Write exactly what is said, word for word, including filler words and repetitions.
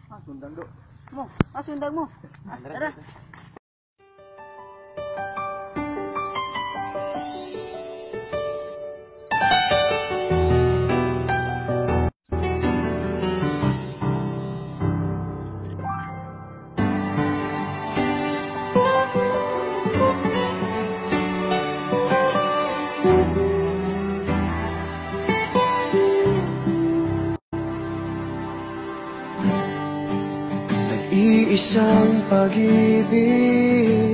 Ah, sundang do. Mo, ah, sundang mo. Ah, tara. Iisang pag-ibig